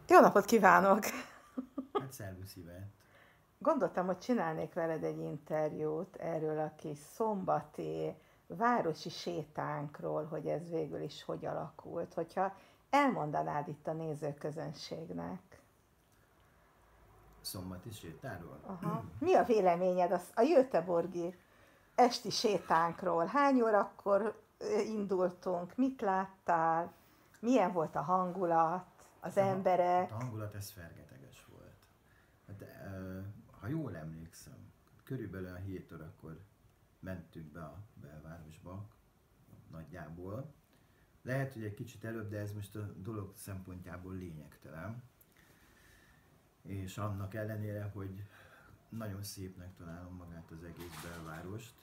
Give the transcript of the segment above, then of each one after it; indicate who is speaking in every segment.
Speaker 1: Jó napot kívánok!
Speaker 2: Hát szervusz Ivett.
Speaker 1: Gondoltam, hogy csinálnék veled egy interjút erről a kis szombati városi sétánkról, hogy ez végül is hogy alakult, hogyha elmondanád itt a nézőközönségnek.
Speaker 2: Szombati sétáról?
Speaker 1: Aha. Mi a véleményed a Göteborgi esti sétánkról? Hány órakor indultunk? Mit láttál? Milyen volt a hangulat? Az
Speaker 2: Hát a
Speaker 1: emberek?
Speaker 2: hangulat ez fergeteges volt. Hát, ha jól emlékszem, körülbelül a 7 órakor mentünk be a belvárosba, nagyjából. Lehet, hogy egy kicsit előbb, de ez most a dolog szempontjából lényegtelen. És annak ellenére, hogy nagyon szépnek találom magát az egész belvárost,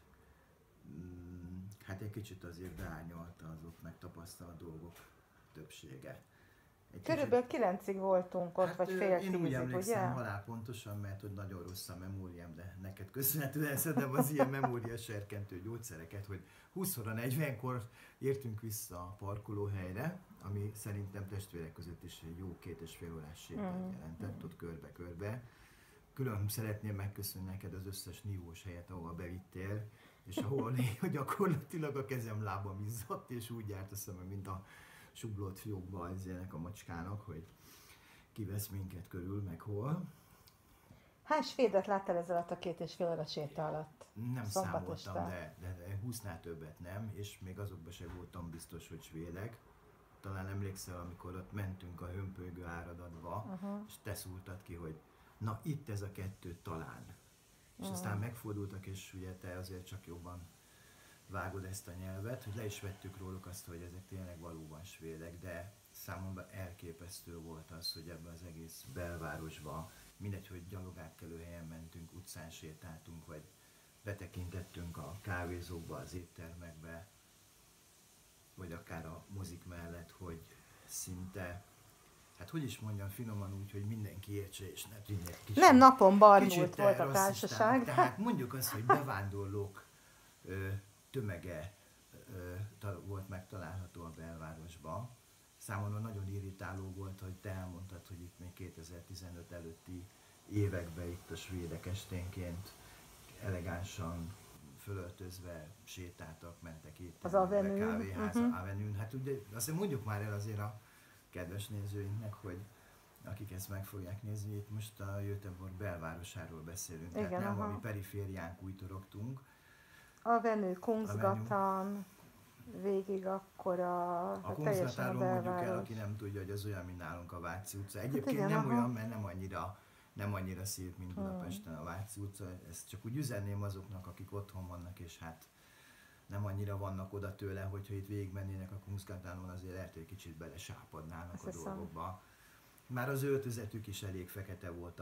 Speaker 2: hát egy kicsit azért beárnyalta azok megtapasztalt dolgok többsége. Egy kicsit,
Speaker 1: Körülbelül 9-ig voltunk ott,
Speaker 2: hát
Speaker 1: vagy fél
Speaker 2: én úgy
Speaker 1: 10-ig, ugye?
Speaker 2: emlékszem halálpontosan, mert hogy nagyon rossz a memóriám, de neked köszönhetően szedem az ilyen memóriaserkentő gyógyszereket, hogy 20 óra 40-kor értünk vissza a parkolóhelyre, ami szerintem testvérek között is egy jó 2,5 órás sétát jelentett, ott körbe-körbe. Külön szeretném megköszönni neked az összes nívós helyet, ahol bevittél, és ahol gyakorlatilag a kezem lábam izzadt, és úgy járt a szemem, mint a suglolt fiókba ennek a macskának, hogy kivesz minket körül, meg hol.
Speaker 1: Hány svédet láttál ez alatt a 2,5 óra séta alatt?
Speaker 2: Nem
Speaker 1: Szombat
Speaker 2: számoltam,
Speaker 1: este.
Speaker 2: de 20-nál többet nem, és még azokban sem voltam biztos, hogy svédek. Talán emlékszel, amikor ott mentünk a hömpölygő áradatba, és te szúrtad ki, hogy na itt ez a kettő talán. És aztán megfordultak, és ugye te azért csak jobban vágod ezt a nyelvet, hogy le is vettük róluk azt, hogy ezek tényleg valóban svédek, de számomra elképesztő volt az, hogy ebben az egész belvárosban, mindegy, hogy gyalogátkelőhelyen mentünk, utcán sétáltunk, vagy betekintettünk a kávézókba, az éttermekbe, vagy akár a mozik mellett, hogy szinte, hát hogy is mondjam finoman úgy, hogy mindenki értse, és ne tűnjek
Speaker 1: Nem, napon barnult
Speaker 2: kicsit
Speaker 1: volt a
Speaker 2: rasszistának.
Speaker 1: társaság.
Speaker 2: Tehát mondjuk azt, hogy bevándorlók tömege volt megtalálható a belvárosban. Számomra nagyon irritáló volt, hogy te elmondtad, hogy itt még 2015 előtti években itt a svédek esténként elegánsan fölöltözve sétáltak, mentek itt
Speaker 1: Az
Speaker 2: a
Speaker 1: Avenue.
Speaker 2: kávéház, Avenue. Hát ugye azt mondjuk már el azért a kedves nézőinknek, hogy akik ezt meg fogják nézni, itt most a Göteborg belvárosáról beszélünk,
Speaker 1: Igen,
Speaker 2: tehát nem
Speaker 1: aha.
Speaker 2: valami perifériánk úgy torogtunk.
Speaker 1: Avenue, Kungsgatan, végig akkor
Speaker 2: A
Speaker 1: teljesen a
Speaker 2: Kunszlatáról mondjuk el,
Speaker 1: belváros.
Speaker 2: aki nem tudja, hogy az olyan, mint nálunk a Váci utca.
Speaker 1: Hát
Speaker 2: Egyébként
Speaker 1: igen,
Speaker 2: nem
Speaker 1: aha.
Speaker 2: olyan, mert nem annyira szép, mint Budapesten a Váci utca. Ezt csak úgy üzenném azoknak, akik otthon vannak, és hát nem annyira vannak oda tőle, hogyha itt végigmennének a Kunszlatáron, azért lehet, hogy kicsit belesápadnának
Speaker 1: Azt
Speaker 2: a
Speaker 1: hiszem.
Speaker 2: dolgokba. Már az öltözetük is elég fekete volt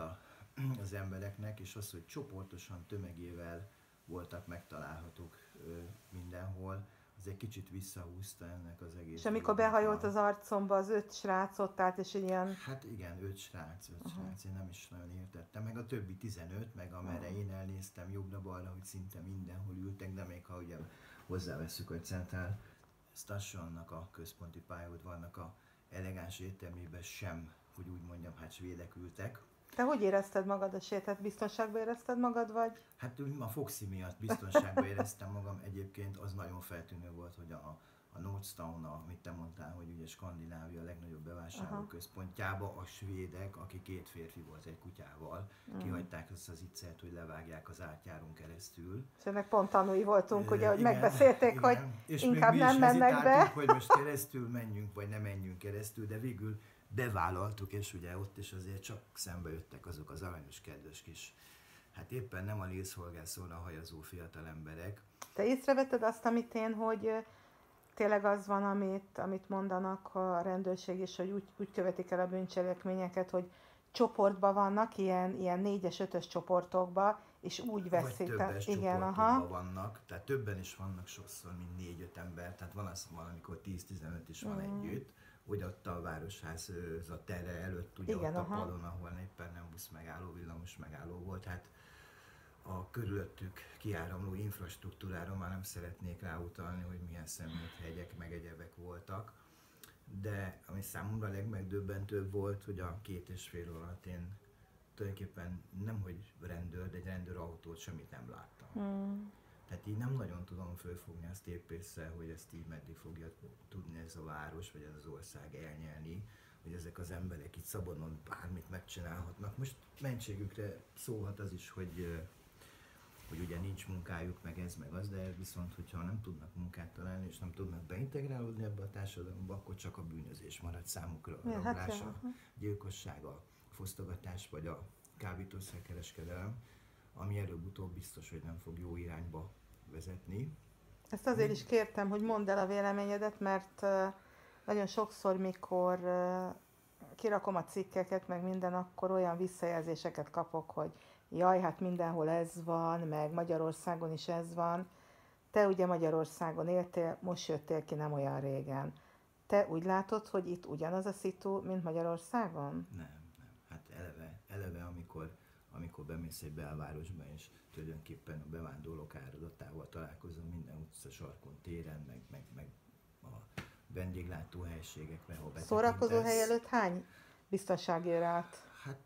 Speaker 2: az embereknek, és az, hogy csoportosan, tömegével voltak megtalálhatók mindenhol, az egy kicsit visszahúzta ennek az egész
Speaker 1: És amikor
Speaker 2: dolognak
Speaker 1: behajolt az arcomba, az 5 srác ott állt, és ilyen...
Speaker 2: Hát igen, 5 srác, én nem is nagyon értettem, meg a többi 15, meg amerre én elnéztem jobbra-balra, hogy szinte mindenhol ültek, de még ha ugye hozzáveszünk, hogy Central Stationnak a központi pályaudvarnak a elegáns éttermében sem, hogy úgy mondjam, hát svédek ültek.
Speaker 1: Te hogy érezted magad a sétát? Biztonságban érezted magad, vagy?
Speaker 2: Hát a Foxy miatt biztonságban éreztem magam, egyébként az nagyon feltűnő volt, hogy a Nordstown, amit te mondtál, hogy ugye Skandinávia legnagyobb bevásárlóközpontjába a svédek, aki 2 férfi volt egy kutyával, kihagyták azt az iccert, hogy levágják az átjáron keresztül.
Speaker 1: És ennek pont tanúi voltunk, ugye, hogy
Speaker 2: Igen,
Speaker 1: megbeszélték,
Speaker 2: igen.
Speaker 1: hogy
Speaker 2: és
Speaker 1: inkább
Speaker 2: még mi
Speaker 1: nem
Speaker 2: is
Speaker 1: mennek
Speaker 2: hezitáltunk,
Speaker 1: be.
Speaker 2: hogy most keresztül menjünk, vagy nem menjünk keresztül, de végül bevállaltuk, és ugye ott is azért csak szembe jöttek azok az aranyos, kedves kis, hát éppen nem a lézszolgászóra hajazó fiatal emberek.
Speaker 1: Te észrevetted azt, amit én, hogy tényleg az van, amit mondanak a rendőrség is, hogy úgy követik el a bűncselekményeket, hogy csoportban vannak, ilyen 4-es, 5-ös csoportokba, és úgy
Speaker 2: Vagy
Speaker 1: veszik.
Speaker 2: többes
Speaker 1: Igen,
Speaker 2: csoportokban
Speaker 1: aha.
Speaker 2: vannak, tehát többen is vannak sokszor, mint 4-5 ember, tehát van az, amikor 10-15 is van együtt, hogy ott a városház a tere előtt, ugye
Speaker 1: Igen,
Speaker 2: ott a
Speaker 1: aha.
Speaker 2: padon, ahol éppen nem busz megálló, villamos megálló volt, hát a körülöttük kiáramló infrastruktúrára már nem szeretnék ráutalni, hogy milyen szeméthegyek meg egyebek voltak. de ami számomra a legmegdöbbentőbb volt, hogy a 2,5 óra alatt én tulajdonképpen nem hogy rendőr, de egy rendőrautót semmit nem láttam. Tehát így nem nagyon tudom fölfogni azt épp észre, hogy ezt így meddig fogja tudni ez a város, vagy ez az ország elnyelni, hogy ezek az emberek itt szabadon bármit megcsinálhatnak. Most mentségükre szólhat az is, hogy ugye nincs munkájuk, meg ez, meg az, de viszont, hogyha nem tudnak munkát találni, és nem tudnak beintegrálódni ebbe a társadalomba, akkor csak a bűnözés marad számukra, a rablás, a gyilkosság, a fosztogatás, vagy a kábítószerkereskedelem, ami előbb-utóbb biztos, hogy nem fog jó irányba vezetni.
Speaker 1: Ezt azért is kértem, hogy mondd el a véleményedet, mert nagyon sokszor, mikor kirakom a cikkeket, meg minden, akkor olyan visszajelzéseket kapok, hogy jaj, hát mindenhol ez van, meg Magyarországon is ez van. Te ugye Magyarországon éltél, most jöttél ki nem olyan régen. Te úgy látod, hogy itt ugyanaz a szitu, mint Magyarországon?
Speaker 2: Nem. Hát eleve amikor bemész egy belvárosba, és tulajdonképpen a bevándorlók áradatával találkozom minden utca sarkon, téren, meg a vendéglátóhelyiségekben, ahol betekintesz.
Speaker 1: Szórakozó hely előtt hány biztonsági őr állt?
Speaker 2: Hát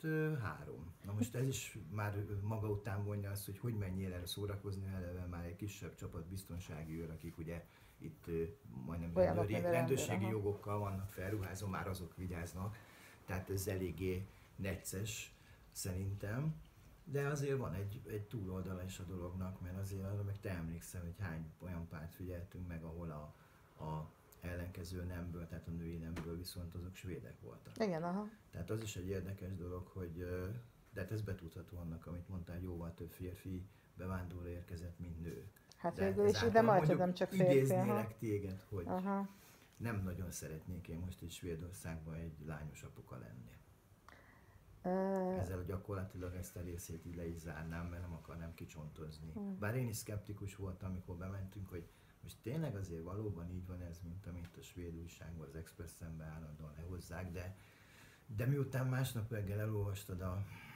Speaker 2: 3. Na most ez is már maga után vonja azt, hogy menjél el szórakozni, eleve már egy kisebb csapat biztonsági őr, akik ugye itt majdnem rendőrségi jogokkal vannak felruházva, már azok vigyáznak. Tehát ez eléggé necces szerintem. De azért van egy túloldala is a dolognak, mert azért arra meg te emlékszel, hogy hány olyan párt figyeltünk meg, ahol a ellenkező nemből, tehát a női nemből viszont azok svédek voltak.
Speaker 1: Igen, aha.
Speaker 2: Tehát az is egy érdekes dolog, hogy de hát ez betudható annak, amit mondtál, jóval több férfi bevándorló érkezett, mint nő.
Speaker 1: Hát végül is ide majd nem csak férfi.
Speaker 2: Idéznélek téged, hogy nem nagyon szeretnék én most itt Svédországban egy lányos apuka lenni. Ezzel gyakorlatilag ezt a részét így le is zárnám, mert nem akarnám kicsontozni. Bár én is szkeptikus voltam, amikor bementünk, hogy most tényleg azért valóban így van ez, mint amit a svéd újságban, az Expressenben állandóan lehozzák, de miután másnap reggel elolvastad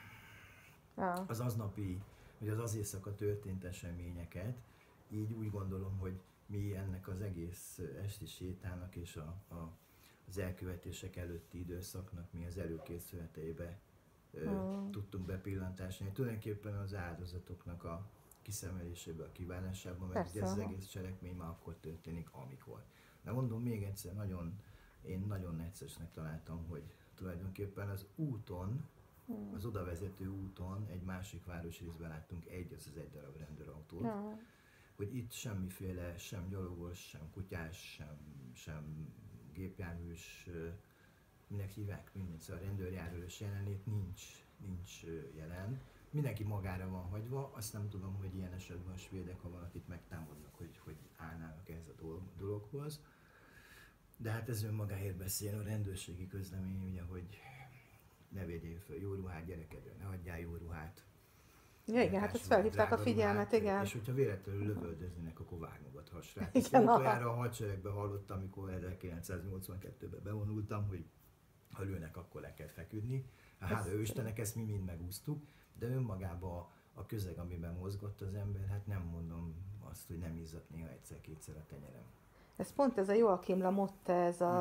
Speaker 2: az aznapi, vagy az éjszaka történt eseményeket, így úgy gondolom, hogy mi ennek az egész esti sétának és az elkövetések előtti időszaknak mi az előkészületeibe tudtunk bepillantásni. Tulajdonképpen az áldozatoknak a kiszemelésébe, a kívánásában, mert ugye ez az egész cselekmény már akkor történik, amikor. De mondom még egyszer, én nagyon neccesnek találtam, hogy tulajdonképpen az úton, az odavezető úton egy másik városrészben láttunk egy darab rendőrautót, hogy itt semmiféle, sem gyalogos, sem kutyás, sem gépjárműs, minek hívják, szóval a rendőrjárőrös jelenlét nincs jelen. Mindenki magára van hagyva, azt nem tudom, hogy ilyen esetben a svédek, ha valakit megtámadnak, hogy állnának ehhez a dologhoz. De hát ez önmagáért beszél, a rendőrségi közlemény, ugye, hogy ne védjél föl jó ruhát gyerekedre, ne adjál jó ruhát.
Speaker 1: Ja, igen, hát ezt felhívták a figyelmet, igen.
Speaker 2: És hogyha véletlenül lövöldöznének, akkor vágnogat hasrát. Ezt utoljára a hadseregben hallottam, amikor 1982-ben bevonultam, hogy ha lőnek, akkor le kell feküdni. Hála Istennek, ezt mi mind megúsztuk, de önmagában a közeg, amiben mozgott az ember, hát nem mondom azt, hogy nem izzadt néha egyszer-kétszer a tenyerem.
Speaker 1: Ez pont ez a Joachim Lamotte,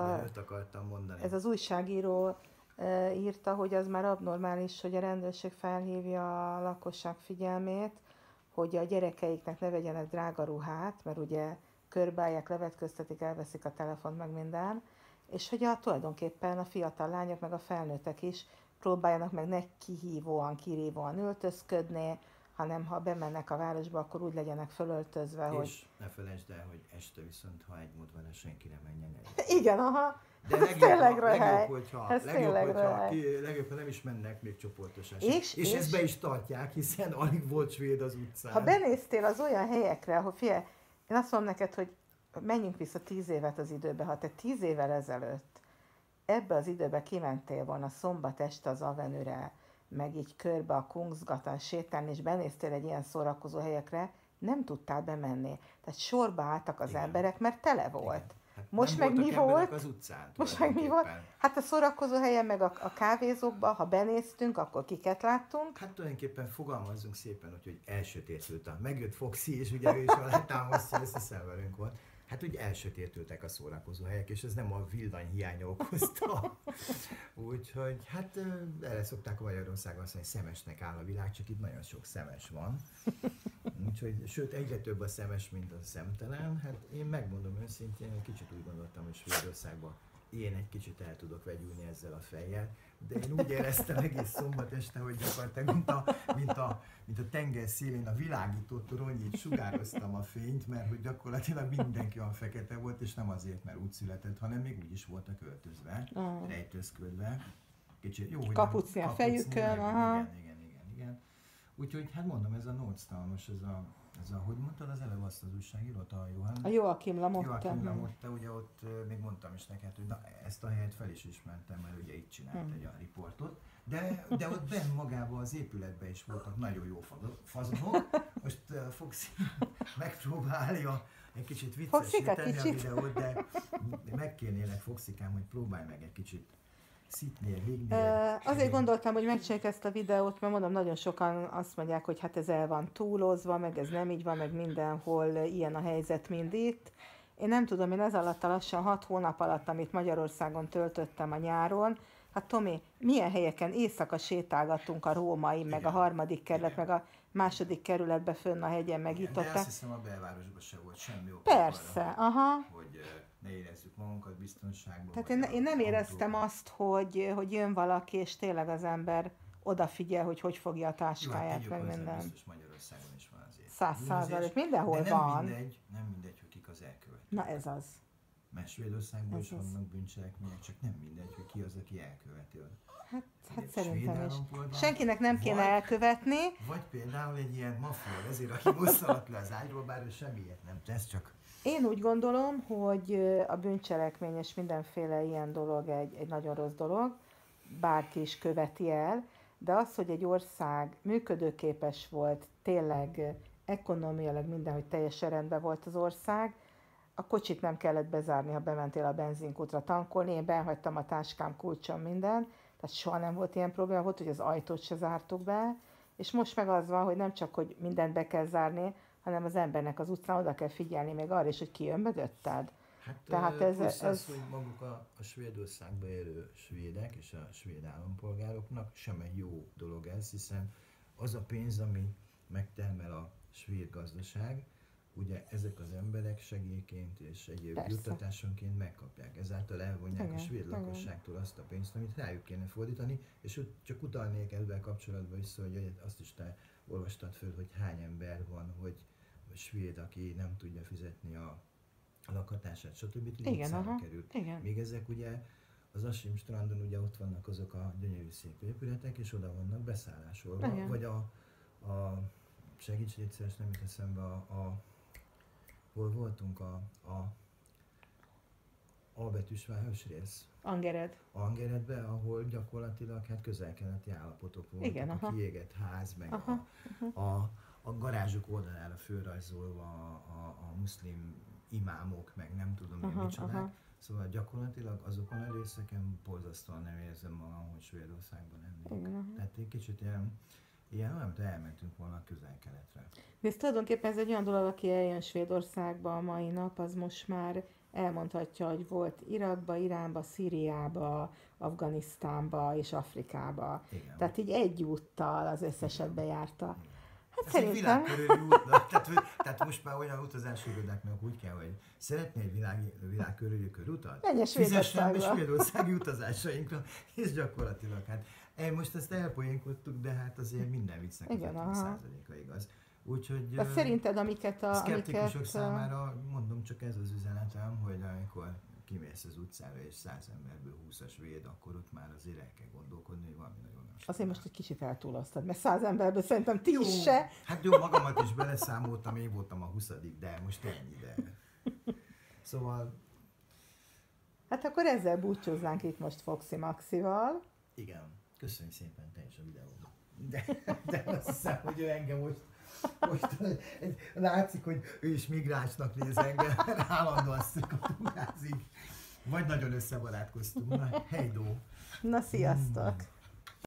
Speaker 1: ez az újságíró írta, hogy az már abnormális, hogy a rendőrség felhívja a lakosság figyelmét, hogy a gyerekeiknek ne vegyenek drága ruhát, mert ugye körbeállják, levetköztetik, elveszik a telefont, meg minden, és hogy tulajdonképpen a fiatal lányok, meg a felnőttek is próbáljanak meg ne kihívóan, kirívóan öltözködni, hanem ha bemennek a városba, akkor úgy legyenek fölöltözve, hogy...
Speaker 2: És ne felejtsd el, hogy este viszont, ha egy mód van, senki nem menjen el.
Speaker 1: Igen, aha.
Speaker 2: De legjobb, hogyha nem is mennek még csoportosan. És ezt be is tartják, hiszen alig volt svéd az utcán.
Speaker 1: Ha benéztél az olyan helyekre, ahol figyelj, én azt mondom neked, hogy menjünk vissza 10 évet az időbe. Ha te 10 évvel ezelőtt ebbe az időbe kimentél volna szombat este az Avenue-re, meg így körbe a Kungsgatan sétálni, és benéztél egy ilyen szórakozó helyekre, nem tudtál bemenni. Tehát sorba álltak az emberek, mert tele volt.
Speaker 2: Hát
Speaker 1: most meg mi volt?
Speaker 2: Az utcán,
Speaker 1: most meg mi volt? Hát a szórakozó helyen, meg a kávézókban, ha benéztünk, akkor kiket láttunk?
Speaker 2: Hát tulajdonképpen fogalmazzunk szépen, hogy elsötétült. Megjött Foxy, és ugye ő is alátámasztja, ezt a szerverünk volt. Hát úgy elsötétültek a szórakozó helyek, és ez nem a villanyhiánya okozta. Úgyhogy hát erre szokták Magyarországon azt mondani, hogy szemesnek áll a világ, csak itt nagyon sok szemes van. Úgyhogy, sőt, egyre több a szemes, mint a szemtelen. Hát én megmondom őszintén, egy kicsit úgy gondoltam, hogy Svédországban én egy kicsit el tudok vegyülni ezzel a fejjel, de én úgy éreztem egész szombat este, hogy gyakorlatilag mint a tenger szélén a világító toronyit sugároztam a fényt, mert hogy gyakorlatilag mindenki olyan fekete volt, és nem azért, mert úgy született, hanem még úgy is voltak öltözve, rejtőzködve. Kicsit jó, hogy
Speaker 1: kapucni a fejükön, aha.
Speaker 2: Igen. Úgyhogy hát mondom, ez a Nordstromos, ez a, hogy mondtad az előbb azt az újságírót, a
Speaker 1: Joachim Lamotte.
Speaker 2: Joachim Lamotte, ugye ott még mondtam is neked, hogy na, ezt a helyet fel is ismertem, mert ugye itt csinált egy olyan riportot, de ott benn magában az épületben is voltak nagyon jó fazonok. Most Foxy megpróbálja egy kicsit viccesíteni a videót, de megkérnélek, Foxykám, hogy próbálj meg egy kicsit szitnél, végnél.
Speaker 1: Azért gondoltam, hogy megcsináljuk ezt a videót, mert mondom, nagyon sokan azt mondják, hogy hát ez el van túlozva, meg ez nem így van, meg mindenhol ilyen a helyzet, mind itt. Én nem tudom, én ez alatt a lassan 6 hónap alatt, amit Magyarországon töltöttem a nyáron, hát Tomi, milyen helyeken éjszaka sétálgattunk a római, meg a 3. kerület, meg a 2. kerületbe fönn a hegyen, meg itt ott.
Speaker 2: De azt hiszem a belvárosban se volt semmi ok.
Speaker 1: Persze, aha.
Speaker 2: Hogy ne érezzük magunkat biztonságban.
Speaker 1: Tehát én nem éreztem azt, hogy jön valaki, és tényleg az ember odafigyel, hogy fogja a táskáját,
Speaker 2: jó,
Speaker 1: meg minden.
Speaker 2: Biztos Magyarországon is van azért.
Speaker 1: 100%, mindenhol
Speaker 2: de
Speaker 1: van.
Speaker 2: Nem mindegy, hogy kik az elkövetők.
Speaker 1: Na ez az.
Speaker 2: Mert Svédországban is vannak bűncselekmények, csak nem mindegy, hogy ki az, aki elköveti.
Speaker 1: Hát szerintem is. Senkinek nem kéne elkövetni.
Speaker 2: Vagy például egy ilyen maffia vezér, aki mosszalatt le az ágyról, bár ő semmiért nem tesz, csak...
Speaker 1: Én úgy gondolom, hogy a bűncselekmény és mindenféle ilyen dolog egy nagyon rossz dolog, bárki is követi el, de az, hogy egy ország működőképes volt, tényleg ekonomiailag mindenhogy teljesen rendben volt az ország, a kocsit nem kellett bezárni, ha bementél a benzinkútra tankolni, én benhagytam a táskám, kulcsom, minden, tehát soha nem volt ilyen probléma, volt, hogy az ajtót se zártuk be, és most meg az van, hogy nem csak, hogy mindent be kell zárni, hanem az embernek az utcán oda kell figyelni még arra is, hogy ki jön mögötted.
Speaker 2: Hát tehát ez az, hogy maguk a Svédországban élő svédek és a svéd állampolgároknak sem egy jó dolog ez, hiszen az a pénz, ami megtermel a svéd gazdaság, ugye ezek az emberek segélyként és egyéb juttatásonként megkapják. Ezáltal elvonják a svéd lakosságtól azt a pénzt, amit rájuk kéne fordítani, és csak utalnék ezzel kapcsolatban vissza, hogy azt is te olvastad föl, hogy hány ember van, hogy svéd, aki nem tudja fizetni a lakhatását, stb. Utcára kerül.
Speaker 1: Igen.
Speaker 2: Még ezek ugye az Assim strandon ugye ott vannak azok a gyönyörű szép épületek, és oda vannak beszállásolva.
Speaker 1: Igen.
Speaker 2: Vagy a segíts légy szíves, nem jut eszembe hol voltunk A betűs városrész? Angeredben, ahol gyakorlatilag hát közel-keleti állapotok voltak,
Speaker 1: igen,
Speaker 2: a kiégett ház, meg a garázsok oldalára fölrajzolva a muszlim imámok, meg nem tudom én micsodák. Szóval gyakorlatilag azokon a részeken borzasztóan nem érzem magam, hogy Svédországban lennék. Tehát egy kicsit ilyen olyan, hogy elmentünk volna a közel-keletre.
Speaker 1: De ez tulajdonképpen ez egy olyan dolog, aki eljön Svédországba a mai nap, az most már elmondhatja, hogy volt Irakba, Iránba, Szíriába, Afganisztánba és Afrikába.
Speaker 2: Igen.
Speaker 1: Tehát így egy úttal az összeset bejárta. Hát
Speaker 2: ez
Speaker 1: szerintem...
Speaker 2: egy világkörüli út, tehát most már olyan utazási irodáknak úgy kell, hogy szeretné egy világkörüli körutat? Fizessen be svédországi utazásainkra, és gyakorlatilag hát most ezt elpoénkodtuk, de hát azért minden viccnek az 50%-a igaz. Úgyhogy
Speaker 1: de szerinted, amiket
Speaker 2: szkeptikusok számára mondom, csak ez az üzenetem, hogy amikor kimész az utcára és 100 emberből 20-as véd, akkor ott már azért el kell gondolkodni, hogy valami nagyon nem.
Speaker 1: Azért most egy kicsit eltúloztad, mert 100 emberből szerintem 10 se.
Speaker 2: Hát jó, magamat is beleszámoltam, én voltam a 20., de most ennyi, de... Szóval...
Speaker 1: Hát akkor ezzel búcsúzzánk itt most Foxy Maxival.
Speaker 2: Igen, köszönjük szépen te is a videóban. De azt hiszem, hogy ő engem most látszik, hogy ő is migránsnak néz engem, mert állandóan szikatúrázik. Vagy nagyon összebarátkoztunk. Na, hejdó!
Speaker 1: Na, sziasztok!